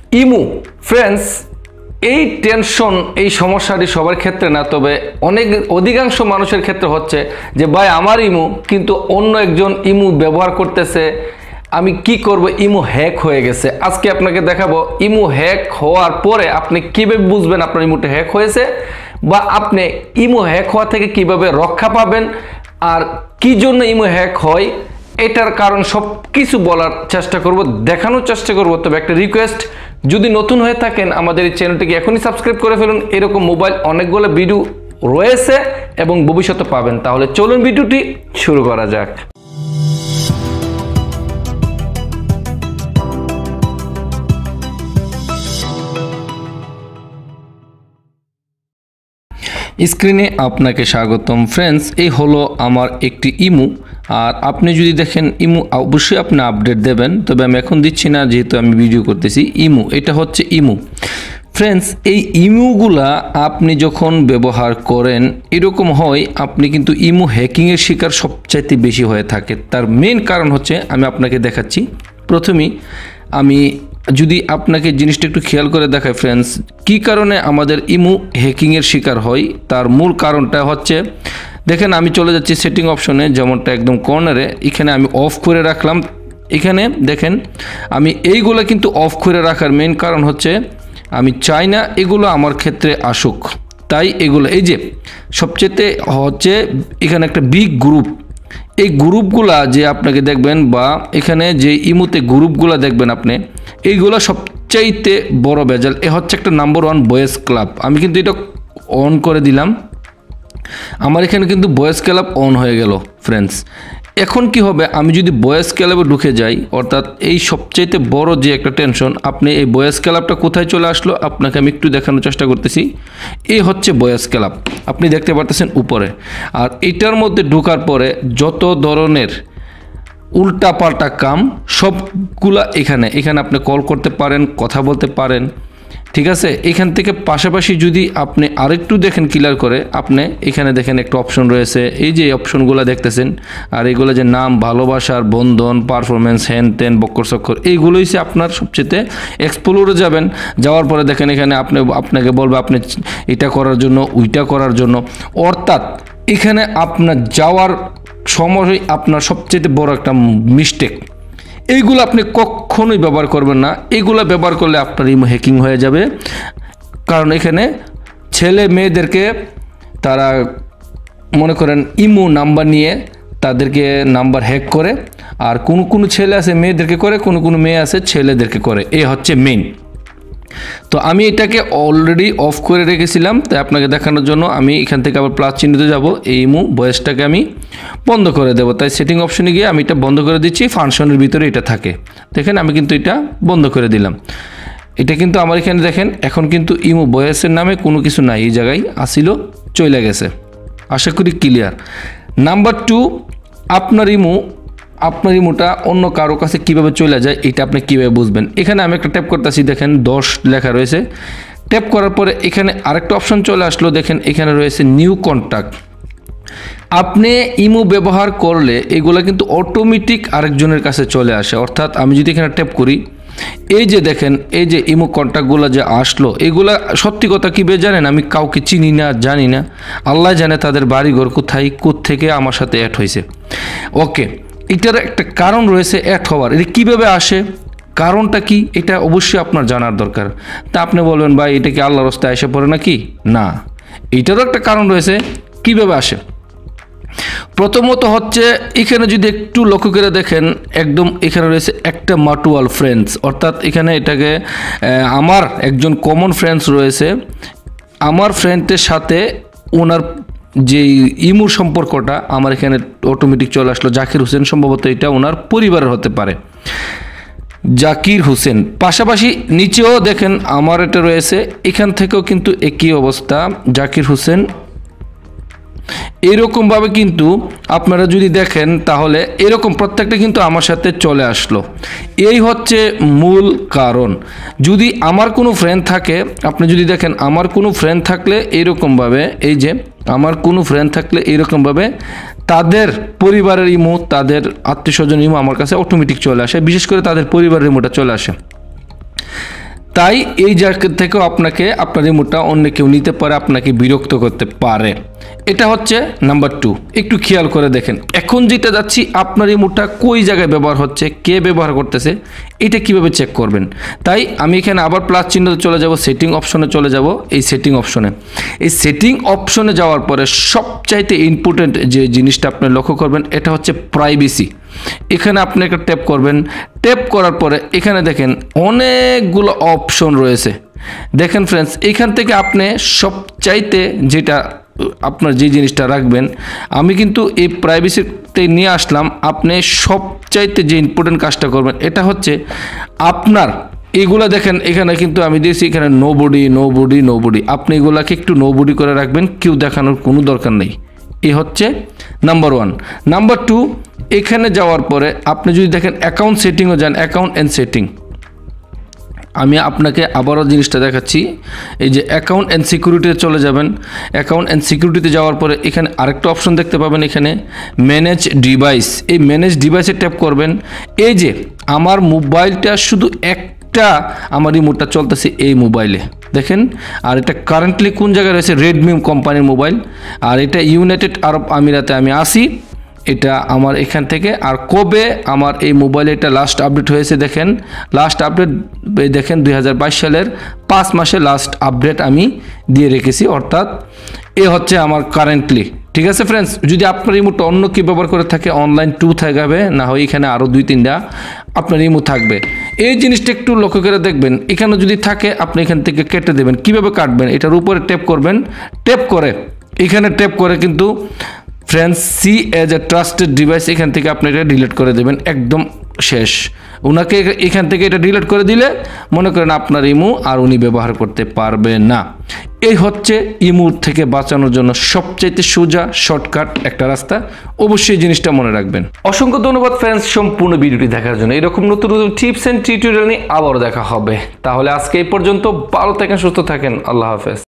ইমু ফ্রেন্ডস, এই টেনশন এই সমস্যাটি সবার ক্ষেত্রে না, তবে অধিকাংশ মানুষের ক্ষেত্রে হচ্ছে যে ভাই আমার ইমু কিন্তু অন্য একজন ইমু ব্যবহার করতেছে, আমি কি করব, ইমু হ্যাক হয়ে গেছে। আজকে আপনাকে দেখাবো ইমু হ্যাক হওয়ার পরে আপনি কিভাবে বুঝবেন আপনার ইমুটা হ্যাক হয়েছে, বা আপনি ইমু হ্যাক হওয়া থেকে কিভাবে রক্ষা পাবেন, আর কি জন্য ইমু হ্যাক হয় এটার কারণ সব কিছু বলার চেষ্টা করব, দেখানোর চেষ্টা করব। তবে একটা রিকোয়েস্ট, যদি নতুন হয়ে থাকেন আমাদের এই চ্যানেলটিকে এখনই সাবস্ক্রাইব করে ফেলুন। এরকম মোবাইল অনেকগুলো ভিডিও রয়েছে এবং ভবিষ্যতে পাবেন। তাহলে চলুন ভিডিওটি শুরু করা যাক। স্ক্রিনে আপনাকে স্বাগতম ফ্রেন্ডস। এই হলো আমার একটি ইমু, আর আপনি যদি দেখেন ইমু অবশ্যই আপনি আপডেট দেবেন, তবে আমি এখন দিচ্ছি না যেহেতু আমি ভিডিও করতেছি। ইমু, এটা হচ্ছে ইমু ফ্রেন্ডস। এই ইমুগুলা আপনি যখন ব্যবহার করেন এরকম হয়, আপনি কিন্তু ইমু হ্যাকিংয়ের শিকার সবচাইতে বেশি হয়ে থাকে। তার মেন কারণ হচ্ছে আমি আপনাকে দেখাচ্ছি। প্রথমেই আমি যদি আপনাকে জিনিসটা একটু খেয়াল করে দেখাই ফ্রেন্ডস, কি কারণে আমাদের ইমু হ্যাকিংয়ের শিকার হয় তার মূল কারণটা হচ্ছে, দেখেন আমি চলে যাচ্ছি সেটিং অপশনে, যেমনটা একদম কর্নারে, এখানে আমি অফ করে রাখলাম। এখানে দেখেন আমি এইগুলো কিন্তু অফ করে রাখার মেন কারণ হচ্ছে আমি চাই না এগুলো আমার ক্ষেত্রে আসুক, তাই এগুলো এই যে সবচেয়ে হচ্ছে এখানে একটা বিগ গ্রুপ, এই গ্রুপগুলা যে আপনাকে দেখবেন, বা এখানে যে ইমুতে গ্রুপগুলা দেখবেন আপনি, এইগুলো সবচাইতে বড় ভেজাল। এ হচ্ছে একটা নাম্বার 1 বয়েজ ক্লাব। আমি কিন্তু এটা অন করে দিলাম, আমার এখানে কিন্তু বয়েজ ক্লাব অন হয়ে গেল ফ্রেন্ডস। এখন কি হবে, আমি যদি বয়েজ ক্লাবে ঢুকে যাই, অর্থাৎ এই সবচাইতে বড় যে একটা টেনশন, আপনি এই বয়েজ ক্লাবটা কোথায় চলে আসলো আপনাকে আমি একটু দেখানোর চেষ্টা করতেছি। এই হচ্ছে বয়েজ ক্লাব, আপনি দেখতে পারতেছেন উপরে। আর এটার মধ্যে ঢোকার পরে যত ধরনের উল্টাপাল্টা কাম সবগুলা এখানে আপনি কল করতে পারেন, কথা বলতে পারেন, ঠিক আছে। এখান থেকে পাশাপাশি যদি আপনি আরেকটু দেখেন ক্লিয়ার করে, আপনি এখানে দেখেন একটা অপশন রয়েছে, এই যে অপশনগুলো দেখতেছেন, আর এইগুলো যে নাম, ভালোবাসার বন্ধন, পারফরমেন্স, হ্যান ত্যান, বক্কর চক্কর, এইগুলোই সে আপনার সবচেয়ে এক্সপ্লোরে যাবেন। যাওয়ার পরে দেখেন এখানে আপনাকে বলবে আপনি এটা করার জন্য, ওইটা করার জন্য, অর্থাৎ এখানে আপনার যাওয়ার সময় আপনার সবচেয়ে বড় একটা মিস্টেক। এইগুলো আপনি কখনোই ব্যবহার করবেন না, এইগুলো ব্যবহার করলে আপনার ইমো হ্যাকিং হয়ে যাবে। কারণ এখানে ছেলে মেয়েদেরকে তারা মনে করেন ইমো নাম্বার নিয়ে তাদেরকে নাম্বার হ্যাক করে, আর কোনো ছেলে আছে মেয়েদেরকে করে, কোনো মেয়ে আছে ছেলেদেরকে করে, এই হচ্ছে মেইন। তো আমি এটাকে অলরেডি অফ করে রেখেছিলাম, তাই আপনাকে দেখানোর জন্য আমি এখান থেকে আবার প্লাস চিহ্নিতে যাব, এই ইমো ভয়েসটাকে আমি বন্ধ করে দেব। তাই সেটিং অপশনে গিয়ে আমি এটা বন্ধ করে দিচ্ছি, ফাংশনের ভিতরে এটা থাকে। দেখেন আমি কিন্তু এটা বন্ধ করে দিলাম। এটা কিন্তু আমার এখানে দেখেন এখন কিন্তু ইমো ভয়েসের নামে কোনো কিছু নাই, এই জায়গায় আসিল চলে গেছে। আশা করি ক্লিয়ার। নাম্বার 2, আপনার ইমোটা অন্য কারো কাছে কিভাবে চলে যায় এটা আপনি কিভাবে বুঝবেন। এখানে আমি একটা ট্যাপ করতেছি, দেখেন 10 লেখা রয়েছে। ট্যাপ করার পরে এখানে আরেকটা অপশন চলে আসলো, দেখেন এখানে রয়েছে নিউ কন্ট্যাক্ট। আপনি ইমো ব্যবহার করলে এগুলো কিন্তু অটোমেটিক আরেকজনের কাছে চলে আসে। অর্থাৎ আমি যদি এখানে ট্যাপ করি, এই যে দেখেন এই যে ইমো কন্ট্যাক্টগুলো যে আসলো, এগুলা সত্যি কথা কীভাবে জানেন, আমি কাউকে চিনি না, জানি না, আল্লাহ জানে তাদের বাড়িঘর কোথায়, কোত্থেকে আমার সাথে অ্যাড হয়েছে। ওকে, এটার একটা কারণ রয়েছে অ্যাড হওয়ার। এটা কীভাবে আসে, কারণটা কি, এটা অবশ্যই আপনার জানার দরকার। তা আপনি বলবেন ভাই এটা কি আল্লাহর রাস্তায় এসে পড়ে নাকি? না, এটারও একটা কারণ রয়েছে কীভাবে আসে। প্রথমত হচ্ছে এখানে যদি একটু লক্ষ্য করে দেখেন, একদম এখানে রয়েছে একটা মাটুয়াল ফ্রেন্ডস, অর্থাৎ এখানে এটাকে আমার একজন কমন ফ্রেন্ডস রয়েছে, আমার ফ্রেন্ডের সাথে ওনার যে ইমুর সম্পর্কটা আমার এখানে অটোমেটিক চলে আসলো। জাকির হোসেন, সম্ভবত এটা ওনার পরিবারের হতে পারে, জাকির হোসেন। পাশাপাশি নিচেও দেখেন আমার এটা রয়েছে, এখান থেকেও কিন্তু একই অবস্থা, জাকির হোসেন। এরকমভাবে কিন্তু আপনারা যদি দেখেন তাহলে এরকম প্রত্যেকটা কিন্তু আমার সাথে চলে আসলো। এই হচ্ছে মূল কারণ। যদি আমার কোনো ফ্রেন্ড থাকে, আপনি যদি দেখেন আমার কোনো ফ্রেন্ড থাকলে এরকমভাবে, এই যে আমার কোনো ফ্রেন্ড থাকলে এরকমভাবে তাদের পরিবারের ইমো, তাদের আত্মীয় স্বজন ইমো আমার কাছে অটোমেটিক চলে আসে, বিশেষ করে তাদের পরিবারের ইমোটা চলে আসে। তাই এই জায়গা থেকেও আপনাকে আপনার রিমোটটা অন্য কেউ নিতে পারে, আপনাকে বিরক্ত করতে পারে। এটা হচ্ছে নাম্বার 2। একটু খেয়াল করে দেখেন, এখন যেটা যাচ্ছি আপনার রিমোটটা কোই জায়গায় ব্যবহার হচ্ছে, কে ব্যবহার করতেছে, এটা কিভাবে চেক করবেন। তাই আমি এখানে আবার প্লাস চিহ্নতে চলে যাব, সেটিং অপশনে চলে যাব। এই সেটিং অপশনে যাওয়ার পরে সবচাইতে ইম্পর্টেন্ট যে জিনিসটা আপনি লক্ষ্য করবেন, এটা হচ্ছে প্রাইভেসি। এখানে আপনি একটা ট্যাপ করবেন। ট্যাপ করার পরে এখানে দেখেন অনেকগুলো অপশন রয়েছে। দেখেন ফ্রেন্ডস, এখান থেকে আপনি সবচাইতে যেটা আপনার যে জিনিসটা রাখবেন, আমি কিন্তু এই প্রাইভেসিতে নিয়ে আসলাম। আপনি সবচাইতে যে ইম্পর্টেন্ট কাজটা করবেন, এটা হচ্ছে আপনার এগুলা দেখেন এখানে কিন্তু আমি দিয়েছি এখানে নোবডি। আপনি এগুলাকে একটু নোবডি করে রাখবেন, কেউ দেখানোর কোনো দরকার নেই। এ হচ্ছে নাম্বার 1। নাম্বার 2, এখানে যাওয়ার পরে আপনি যদি দেখেন অ্যাকাউন্ট সেটিংও যান, অ্যাকাউন্ট অ্যান্ড সেটিং, আমি আপনাকে আবারও জিনিসটা দেখাচ্ছি। এই যে অ্যাকাউন্ট অ্যান্ড সিকিউরিটিতে চলে যাবেন। অ্যাকাউন্ট অ্যান্ড সিকিউরিটিতে যাওয়ার পরে এখানে আরেকটা অপশন দেখতে পাবেন, এখানে ম্যানেজ ডিভাইস। এই ম্যানেজ ডিভাইসে ট্যাপ করবেন। এই যে আমার মোবাইলটা শুধু একটা আমার রিমোটটা চলতেছে এই মোবাইলে দেখেন, আর এটা কারেন্টলি কোন জায়গায় রয়েছে, রেডমি কোম্পানির মোবাইল, আর এটা ইউনাইটেড আরব আমিরাতে আমি আসি। এটা আমার এখান থেকে, আর কবে আমার এই মোবাইলে এটা লাস্ট আপডেট হয়েছে দেখেন, লাস্ট আপডেট দেখেন 2022 সালের 5 মাসে লাস্ট আপডেট আমি দিয়ে রেখেছি, অর্থাৎ এ হচ্ছে আমার কারেন্টলি। ঠিক আছে ফ্রেন্ডস, যদি আপনার রিমোটটা অন্য কি ব্যবহার করে থাকে, অনলাইন 2 থাকবে, না হয় এখানে আরও 2-3টা আপনার রিমোট থাকবে। এই জিনিসটা একটু লক্ষ্য করে দেখবেন, এখানে যদি থাকে আপনি এখান থেকে কেটে দেবেন। কিভাবে কাটবেন, এটার উপরে ট্যাপ করবেন। ট্যাপ করে এখানে ট্যাপ করে কিন্তু friends see as a trusted device, এখান থেকে আপনি এটা ডিলিট করে দেবেন, একদম শেষ। ওনাকে এখান থেকে এটা ডিলিট করে দিলে মনে করেন আপনার ইমু আর উনি ব্যবহার করতে পারবে না। এই হচ্ছে ইমুর থেকে বাঁচানোর জন্য সবচাইতে সোজা শর্টকাট একটা রাস্তা। অবশ্যই জিনিসটা মনে রাখবেন। অসংখ্য ধন্যবাদ ফ্রেন্ডস সম্পূর্ণ ভিডিওটি দেখার জন্য। এরকম নতুন নতুন টিপস এন্ড টিউটোরিয়াল নিয়ে আবারও দেখা হবে। তাহলে আজকে এই পর্যন্ত, ভালো থাকেন, সুস্থ থাকেন, আল্লাহ হাফেজ।